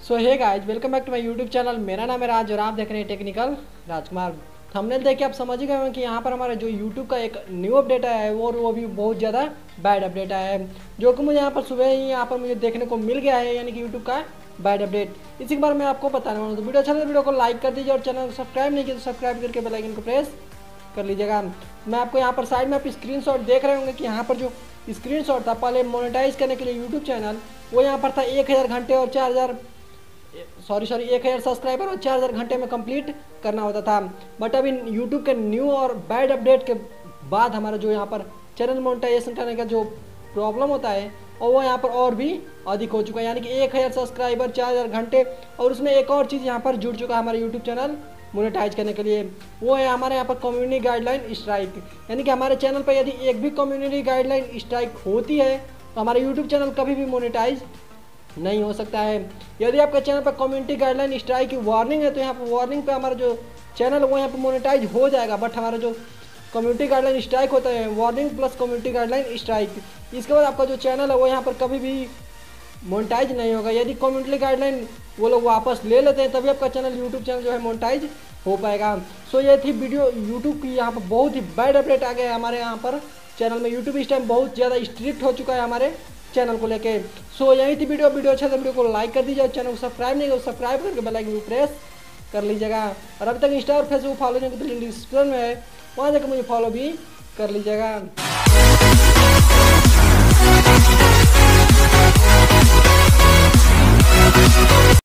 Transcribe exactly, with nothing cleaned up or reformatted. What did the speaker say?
So hey guys, welcome back to my YouTube channel. मेरा नाम है राज और आप देख रहे हैं टेक्निकल राजकुमार। थंबनेल देख के आप समझ ही गए होंगे कि यहाँ पर हमारा जो यूट्यूब का एक न्यू अपडेट आया है और वो भी बहुत ज़्यादा बैड अपडेट आया है, जो कि मुझे यहाँ पर सुबह ही यहाँ पर मुझे देखने को मिल गया है, यानी कि यूट्यूब का बैड अपडेट। इसी के बारे में आपको बताने वाला हूँ। तो वीडियो अच्छा लगे वीडियो को लाइक कर दीजिए और चैनल को सब्सक्राइब नहीं किया तो सब्सक्राइब करके बेल आइकन को प्रेस कर लीजिएगा। मैं आपको यहाँ पर साइड में आप स्क्रीनशॉट देख रहे होंगे कि यहाँ पर जो स्क्रीनशॉट था पहले मोनेटाइज करने के लिए यूट्यूब चैनल, वो यहाँ पर था एक हज़ार घंटे और चार हज़ार सॉरी सॉरी एक हज़ार सब्सक्राइबर और चार हज़ार घंटे में कंप्लीट करना होता था। बट अभी यूट्यूब के न्यू और बैड अपडेट के बाद हमारा जो यहाँ पर चैनल मोनेटाइजेशन करने का जो प्रॉब्लम होता है और वो यहाँ पर और भी अधिक हो चुका है, यानी कि एक हज़ार सब्सक्राइबर चार हज़ार घंटे और उसमें एक और चीज़ यहाँ पर जुड़ चुका है हमारे यूट्यूब चैनल मोनेटाइज करने के लिए। वो है हमारे यहाँ पर कम्युनिटी गाइडलाइन स्ट्राइक, यानी कि हमारे चैनल पर यदि एक भी कम्युनिटी गाइडलाइन स्ट्राइक होती है तो हमारा यूट्यूब चैनल कभी भी मोनेटाइज नहीं हो सकता है। यदि आपके चैनल पर कम्युनिटी गाइडलाइन स्ट्राइक की वार्निंग है तो यहाँ पर वार्निंग पे हमारा जो चैनल है वो यहाँ पर मोनेटाइज हो जाएगा। बट हमारा जो कम्युनिटी गाइडलाइन स्ट्राइक होता है, warning plus community guideline strike, इसके बाद आपका जो चैनल है वो यहाँ पर कभी भी मोनेटाइज नहीं होगा। यदि कम्युनिटी गाइडलाइन वो लोग वापस ले लेते हैं तभी आपका चैनल यूट्यूब चैनल जो है मोनेटाइज हो पाएगा। सो ये थी वीडियो यूट्यूब की, यहाँ पर बहुत ही बैड अपडेट आ गया है हमारे यहाँ पर चैनल में। यूट्यूब इस टाइम बहुत ज़्यादा स्ट्रिक्ट हो चुका है हमारे चैनल को लेके। सो यही थी वीडियो वीडियो अच्छा था वीडियो को लाइक कर दीजिए और चैनल को सब्सक्राइब नहीं करो सब्सक्राइब करके बेल आइकन को प्रेस कर लीजिएगा। और अभी तक इंस्टा और फेसबुक फॉलो नहीं तो लिंक डिस्क्रिप्शन में है, वहाँ जाकर मुझे फॉलो भी कर लीजिएगा।